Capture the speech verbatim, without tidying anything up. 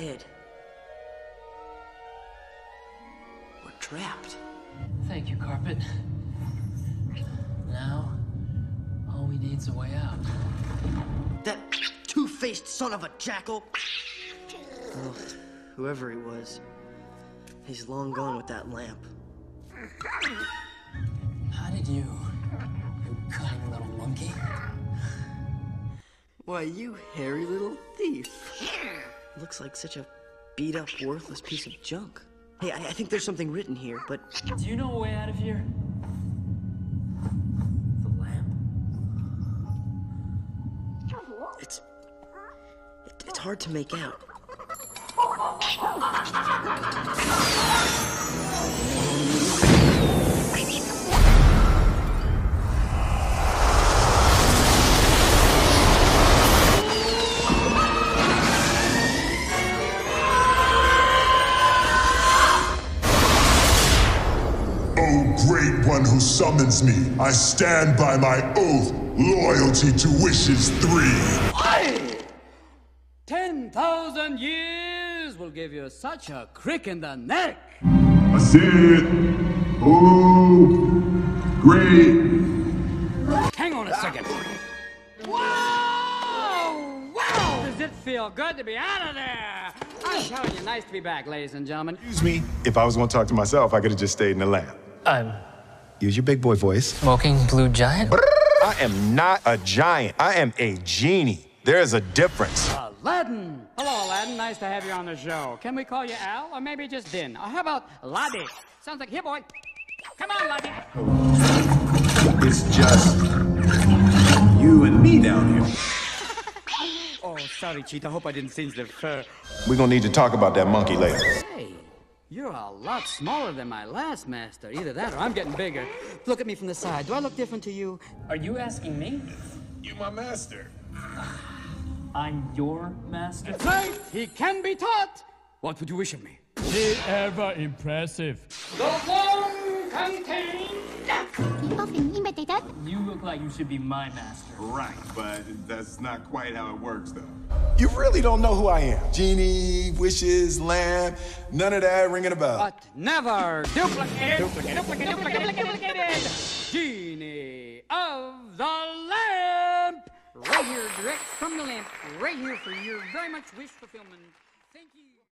ahead. We're trapped. Thank you, Carpet. Now, all we need's a way out. That two-faced son of a jackal! Well, whoever he was, he's long gone with that lamp. How did you, you cunning little monkey? Why, you hairy little thief. Looks like such a beat-up, worthless piece of junk. Hey, I, I think there's something written here, but... Do you know a way out of here? The lamp? It's... It, it's hard to make out. Great one who summons me, I stand by my oath, loyalty to wishes three. Why? Ten thousand years will give you such a crick in the neck. I said, oh, great. Hang on a second. Wow! Wow! Does it feel good to be out of there? I'm telling you, nice to be back, ladies and gentlemen. Excuse me, if I was going to talk to myself, I could have just stayed in the lab. I'm Use your big boy voice. smoking blue giant. I am not a giant. I am a genie. There is a difference. Aladdin! Hello, Aladdin. Nice to have you on the show. Can we call you Al, or maybe just Din? Or how about Laddie? Sounds like, here, boy. Come on, Laddie. It's just you and me down here. Oh, sorry, Cheetah. Hope I didn't singe the fur. We're going to need to talk about that monkey later. Hey, you're a lot smaller than my last master. Either that or I'm getting bigger. Look at me from the side. Do I look different to you? Are you asking me? You my master. I'm your master? That's right. He can be taught. What would you wish of me? The ever impressive. The one contained. Often imitated. You look like you should be my master. Right, but that's not quite how it works, though. You really don't know who I am. Genie, wishes, lamb, none of that ringing a bell. But never duplicated. Duplicate, duplicate, duplicate, duplicated. Genie of the lamp. Right here, direct from the lamp. Right here for your very much wish fulfillment.